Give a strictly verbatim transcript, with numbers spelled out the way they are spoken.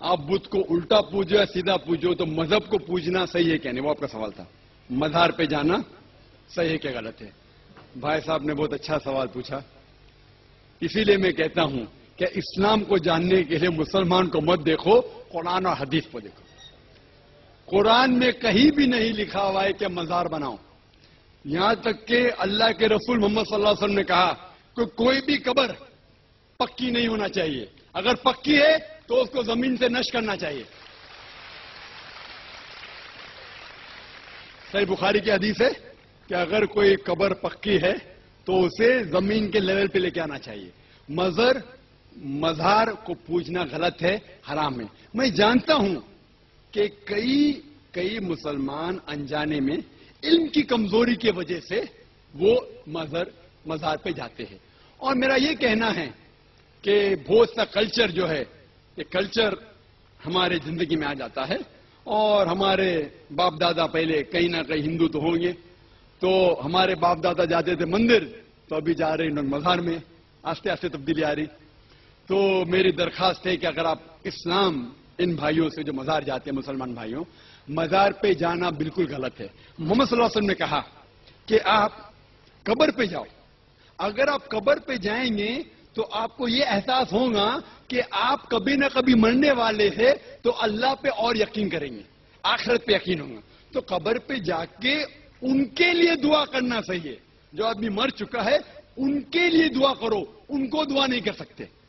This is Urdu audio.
آپ بدھ کو الٹا پوجو یا سیدھا پوجو تو مذہب کو پوجنا صحیح ہے کیا نہیں، وہ آپ کا سوال تھا. مزار پہ جانا صحیح ہے کیا غلط ہے؟ بھائی صاحب نے بہت اچھا سوال پوچھا. اسی لیے میں کہتا ہوں کہ اسلام کو جاننے کے لیے مسلمان کو مت دیکھو، قرآن اور حدیث کو دیکھو. قرآن میں کہیں بھی نہیں لکھا ہوا ہے کہ مزار بناؤ. یہاں تک کہ اللہ کے رسول محمد صلی اللہ علیہ وسلم نے کہا کہ کوئی بھی قبر پکی نہیں ہونا چاہیے، اگر پکی ہے تو اس کو زمین سے نش کرنا چاہیے. صحیح بخاری کی حدیث ہے کہ اگر کوئی قبر پکی ہے تو اسے زمین کے لیول پہ لے کے آنا چاہیے. مزر مزار کو پوجنا غلط ہے، حرام ہے. میں جانتا ہوں کہ کئی کئی مسلمان انجانے میں علم کی کمزوری کی وجہ سے وہ مزر مزار پہ جاتے ہیں. اور میرا یہ کہنا ہے کہ بہت سا کلچر جو ہے، یہ کلچر ہمارے زندگی میں آ جاتا ہے. اور ہمارے باپ دادا پہلے کہیں نہ کہیں ہندو تو ہوں گے، تو ہمارے باپ دادا جاتے تھے مندر، تو ابھی جا رہے ہیں مزار میں. آستے آستے تبدیلی آ رہی. تو میری درخواست ہے کہ اگر آپ اسلام ان بھائیوں سے جو مزار جاتے ہیں، مسلمان بھائیوں، مزار پہ جانا بالکل غلط ہے. محمد صلی اللہ علیہ وسلم نے کہا کہ آپ قبر پہ جاؤ. اگر آپ قبر پہ جائیں گے تو آپ کو یہ احساس ہوگا کہ آپ کبھی نہ کبھی مرنے والے ہیں، تو اللہ پہ اور یقین کریں گے، آخرت پہ یقین ہوگا. تو قبر پہ جا کے ان کے لیے دعا کرنا صحیح ہے. جو آدمی مر چکا ہے ان کے لیے دعا کرو، ان کو دعا نہیں کر سکتے.